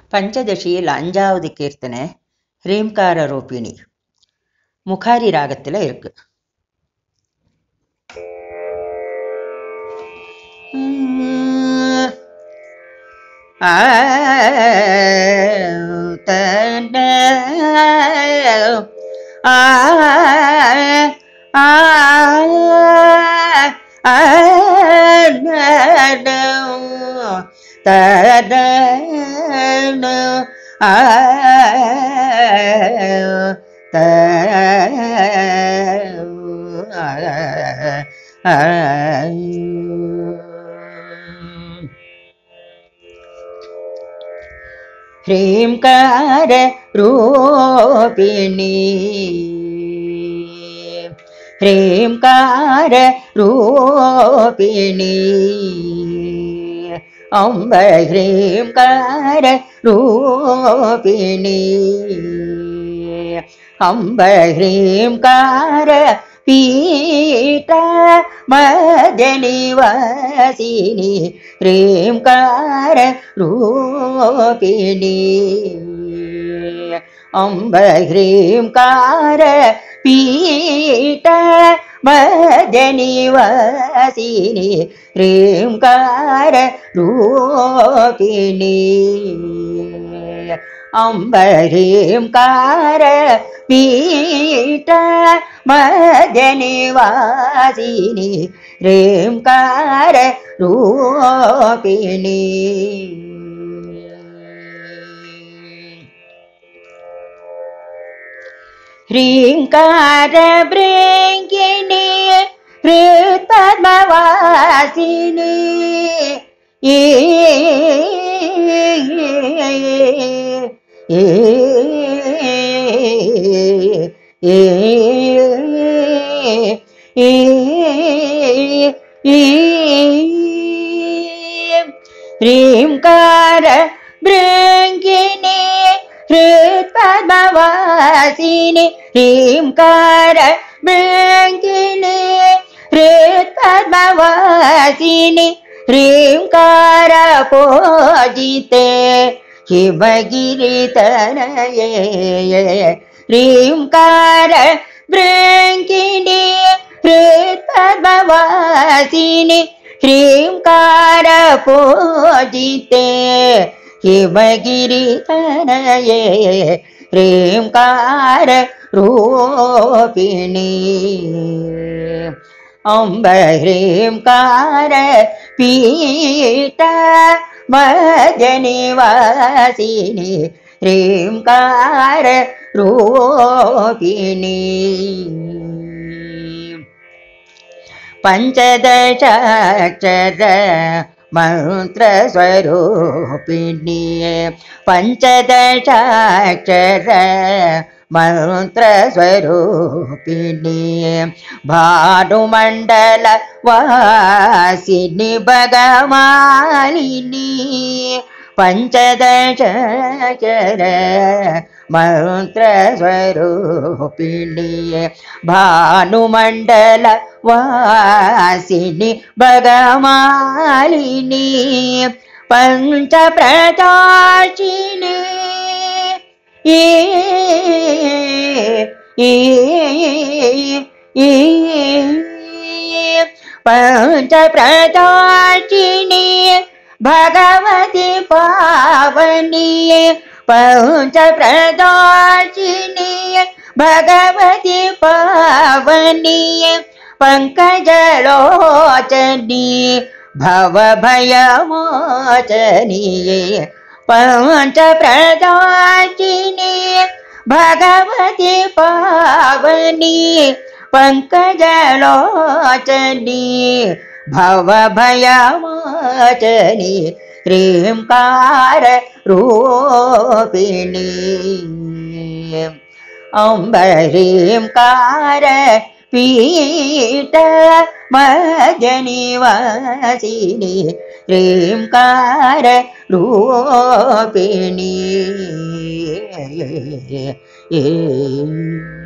பஞ்சதசியில் 5வது கீர்த்தனை ஹ்ரீம்கார ரூபிணி. முகாரி ராகத்தில் இருக்கு. ह्रींकार रूपिणी ह्रींकार रूपिणी अम्ब ह्रींकार रूपिणी अम्ब ह्रींकार पीठ मध्यनिवासिनी ह्रींकार रूपिणी अम्ब ह्रींकार पीठ मध्यनिवासिनी ह्रींकार रूपिणी अम्ब ह्रींकार पीठ मध्यनिवासिनी ह्रींकार रूपिणी ह्रींकार भृंगिनी हृत्पद्मवासिनी ह्रींकार भृंगिनी हृत्पद्मवासिनी ह्रींकार भृंगिनी हृत्पद्मवासिनी ह्रींकार पूजिते हिमगिरितनये ह्रींकार भृंगिनी हृत्पद्मवासिनी ह्रींकार पूजिते हिमगिरितनये ह्रींकार रूपिणी अम्ब ह्रींकार पीठ मध्यनिवासिनी ह्रींकार रूपिणी पंचदशाक्षर मंत्रस्वरूपिणी पंचदशाक्षर मंत्रस्वरूपिणी भानुमंडल वासिनी भगमालिनी पंचदशाक्षर मंत्रस्वरूपिणी भानुमंडल वासिनी भगमालिनी पंचप्रकाशिनी पंचप्रकाशिनी भगवती पावनी पंचप्रकाशिनी भगवती पावनी पंकजलोचनी भवभयमोचनी पंचप्रकाशिनी भगवती पावनी पंकजलोचनी भवभयमोचनी ह्रींकार रूपिणी अम्ब ह्रींकार पीठ मध्यनिवासिनी ह्रींकार रूपिणी